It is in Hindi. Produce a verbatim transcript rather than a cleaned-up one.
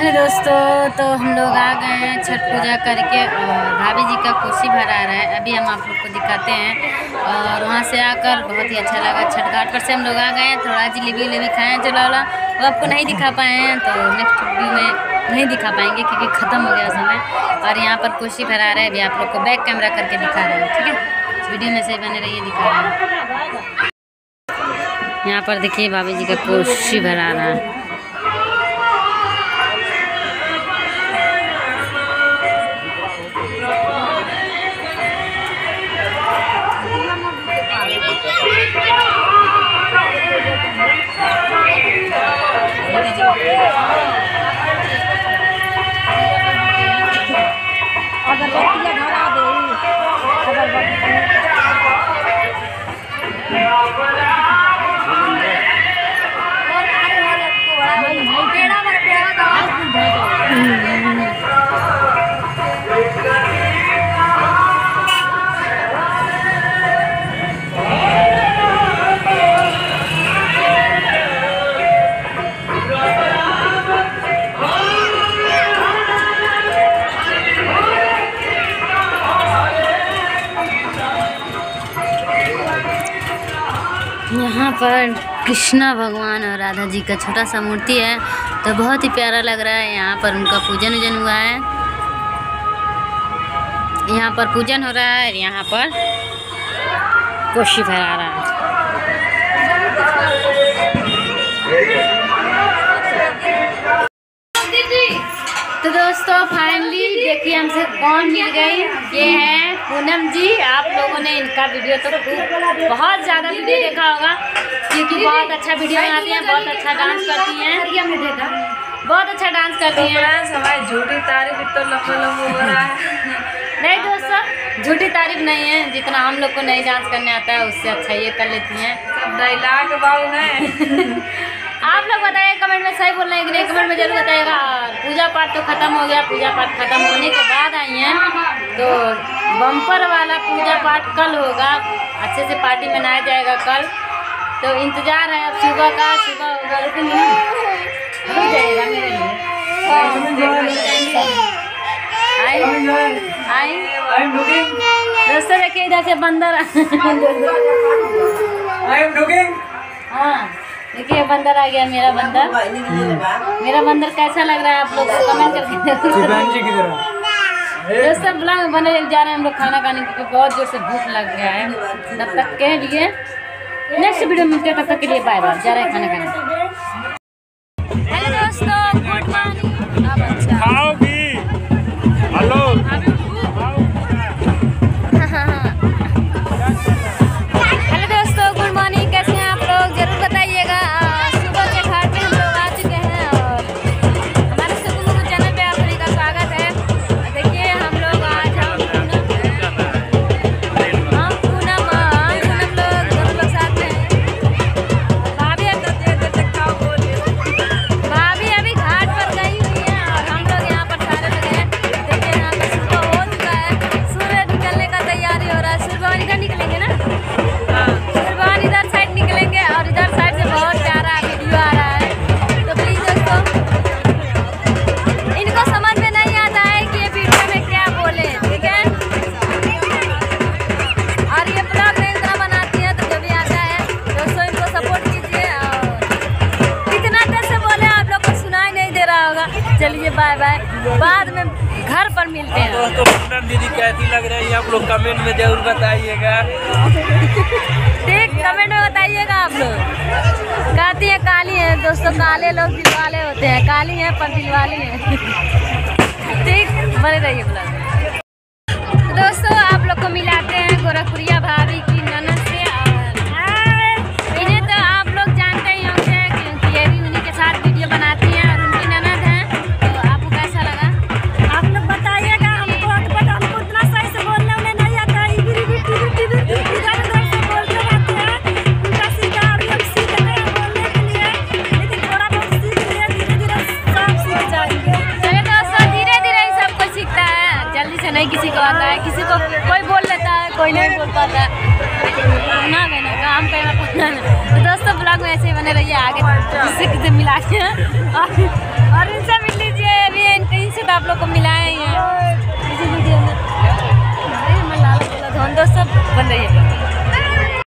हेलो दोस्तों, तो हम लोग आ गए हैं छठ पूजा करके और भाभी जी का कोसी भरा रहा है। अभी हम आप लोग को दिखाते हैं और वहाँ से आकर बहुत ही अच्छा लगा। छठ घाट पर से हम लोग आ गए हैं, थोड़ा जलेबी वलेबी खाए हैं चला वाला, वो आपको नहीं दिखा पाए हैं तो नेक्स्ट वीडियो में नहीं दिखा पाएंगे क्योंकि ख़त्म हो गया समय। और यहाँ पर कोसी भरा रहा है, अभी आप लोग को बैक कैमरा करके दिखा रहे हैं, ठीक है। वीडियो में से बने रहिए, दिखा रहे हैं। यहाँ पर देखिए भाभी जी का कोसी भरा रहा है। यहाँ पर कृष्णा भगवान और राधा जी का छोटा सा मूर्ति है, तो बहुत ही प्यारा लग रहा है। यहाँ पर उनका पूजन वूजन हुआ है, यहाँ पर पूजन हो रहा है, यहाँ पर कोसी भरा रहा है। तो दोस्तों फाइनली देखिए हमसे कौन मिल गई, ये है पूनम जी। आप लोगों ने इनका वीडियो तो बहुत ज़्यादा वीडियो देखा होगा क्योंकि बहुत अच्छा वीडियो बनाती हैं, बहुत अच्छा डांस करती हैं, बहुत अच्छा डांस करती हैं। हमारी झूठी तारीफ तो लंबा लंबा हो रहा है। नहीं दोस्तों, झूठी तारीफ नहीं है, जितना हम लोग को नहीं डांस करने आता है उससे अच्छा ये कर लेती हैं। सब डायलॉग बाबू है। आप लोग बताइए कमेंट में, सही बोल रहे हैं कि नहीं, कमेंट में जरूर बताइएगा। पूजा पाठ तो ख़त्म हो गया, पूजा पाठ ख़त्म होने के बाद आई हैं तो बम्पर वाला पूजा पाठ कल होगा, अच्छे से पार्टी मनाया जाएगा कल। तो इंतज़ार है अब सुबह का, सुबह होगा लेकिन रुक जाइएगा मेरे लिए। आई आई दोस्तों देखिए इधर से बंदर। हाँ देखिए बंदर आ गया, मेरा बंदर। मेरा बंदर कैसा लग रहा है आप लोग को कमेंट करके दोस्तों। ब्लॉग बने जा रहे हैं हम लोग खाना खाने क्योंकि बहुत जोर से भूख लग गया है। तब तक के लिए नेक्स्ट वीडियो मिलते हैं, तब तक के लिए बाय बाय। जा रहे हैं खाना खाने। हेलो दोस्तों, गुड मॉर्निंग। खाओगी? हेलो हेलो दोस्तों, गुड मॉर्निंग। कैसे हैं आप लोग जरूर बताइएगा। सुबह के घाट पे हम लोग आ चुके हैं और हमारे सुकुमुरु चैनल पे आप सभी का स्वागत है। देखिए हम लोग आज हम पूनम हम पूनम पूनम लोग दोनों लोग साथ में भाभी भाभी अभी घाट पर गई हुई है और हम लोग यहाँ पर सारे लोग हैं। देखिए यहाँ पर सुबह हो चुका है, सूर्य निकलने का तैयारी हो रहा है। सूर्य निकल निकलेंगे ना, सूर्यवान इधर साइड निकलेंगे और इधर साइड से बहुत प्यारा वीडियो आ रहा है। तो प्लीज दोस्तों, इनको समझ में नहीं आता है कि ये वीडियो में क्या बोले, ठीक है। और ये ब्लॉग नहीं इतना बनाती है तो जो भी आता है दोस्तों इनको सपोर्ट कीजिए। और इतना देर से बोले आप लोग को सुनाई नहीं दे रहा होगा। चलिए बाय बाय, बाद में घर पर मिलते हैं। दोस्तों पूनम दीदी कैसी लग रही है आप लोग कमेंट में जरूर बताइएगा। ठीक, कमेंट में बताइएगा आप लोग। कहती है काली है दोस्तों, काले लोग दिलवाले होते हैं, काली है पर दिलवाली है। ठीक, बने रहिए ब्लॉग में। तो दोस्तों आप लोग को मिलाते हैं गोरखपुरिया भाभी की ननद से। और इन्हें तो आप लोग जानते ही होंगे क्योंकि ये भी उन्हीं के साथ वीडियो बनाती हैं और उनकी ननद हैं। तो आपको कैसा लगा आप लोग बताइएगा। हमको हमको उतना सही से बोलने उन्हें नहीं आता है, इधर उधर से बोलते रहते हैं उल्टा सीधा। अभी हम सीख रहे हैं बोलने के लिए, लेकिन थोड़ा बहुत सीख लिए, धीरे धीरे सब सीख जाएंगे। चलिए दोस्तों, धीरे धीरे ही सब कुछ सीखता है, जल्दी से नहीं किसी को आता है। किसी को कोई बोल लेता है, कोई नहीं बोल पाता है। ना कहना काम करना पड़ता है। तो दोस्तों ब्लॉग में ऐसे ही बने रहिए, आगे किसी किसी मिला के और इनसे मिल लीजिए। बन रही है।